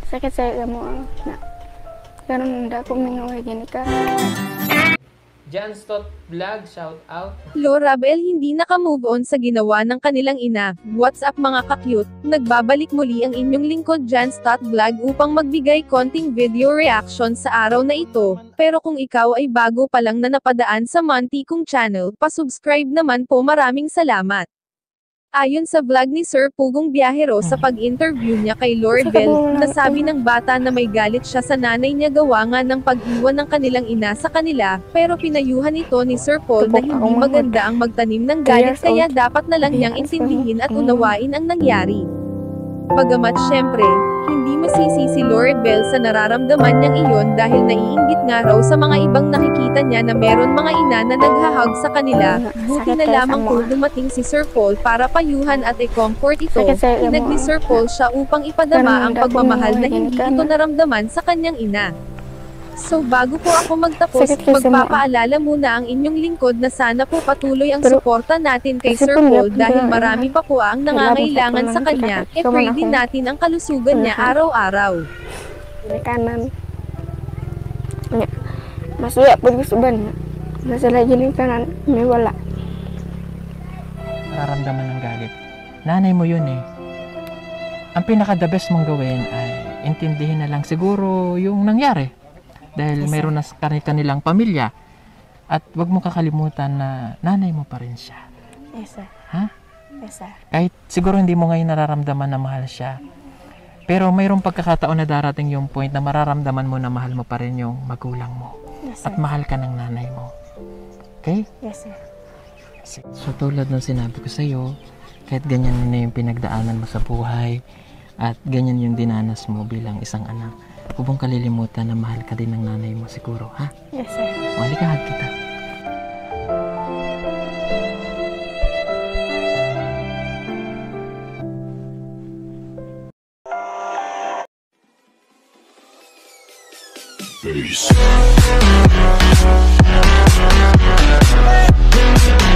Sakit saya mo na. Karon nda ko mingaw gini ka. Johnstot Vlog, shout out. Lorabel hindi naka-move on sa ginawa ng kanilang ina. What's up mga ka-cute? Nagbabalik muli ang inyong lingkod Johnstot Vlog upang magbigay konting video reaction sa araw na ito. Pero kung ikaw ay bago pa lang na napadaan sa Monty kong channel, pa-subscribe naman po, maraming salamat. Ayon sa vlog ni Sir Pugong Biyahero sa pag-interview niya kay Lorabel, nasabi ng bata na may galit siya sa nanay niya gawa nga ng pag-iwan ng kanilang ina sa kanila, pero pinayuhan ito ni Sir Paul na hindi maganda ang magtanim ng galit kaya dapat na lang niyang intindihin at unawain ang nangyari. Bagamat syempre, hindi masisi si Lorabel sa nararamdaman niyang iyon dahil naiinggit nga raw sa mga ibang nakikita niya na meron mga ina na naghahag sa kanila. Buti na lamang po dumating si Sir Paul para payuhan at i-comfort ito. Hinag ni Sir Paul siya upang ipadama ang pagmamahal na hindi ito naramdaman sa kanyang ina. So bago po ako magtapos, magpapaalala muna ang inyong lingkod na sana po patuloy ang suporta natin kay Sir Paul dahil marami pa po ang nangangailangan sa kanya. I-pray din natin ang kalusugan niya araw-araw. Kanan. Masaya po gusto ba niya? Nasa lagi ng kanan, may wala. Nararamdaman ng galit. Nanay mo yun eh. Ang pinaka-the best mong gawin ay intindihin na lang siguro yung nangyari. Dahil mayroon na kanilang pamilya. At wag mo kakalimutan na nanay mo pa rin siya. Yes, sir. Ha? Yes, sir. Kahit siguro hindi mo ngayon nararamdaman na mahal siya. Pero mayroong pagkakataon na darating yung point na mararamdaman mo na mahal mo pa rin yung magulang mo. Yes, sir. At mahal ka ng nanay mo. Okay? Yes, sir. So tulad ng sinabi ko sa'yo, kahit ganyan na yung pinagdaanan mo sa buhay, at ganyan yung dinanas mo bilang isang anak, huwag mong kalilimutan na mahal ka din ng nanay mo siguro, ha? Yes, sir. Halika, hug kita. Peace.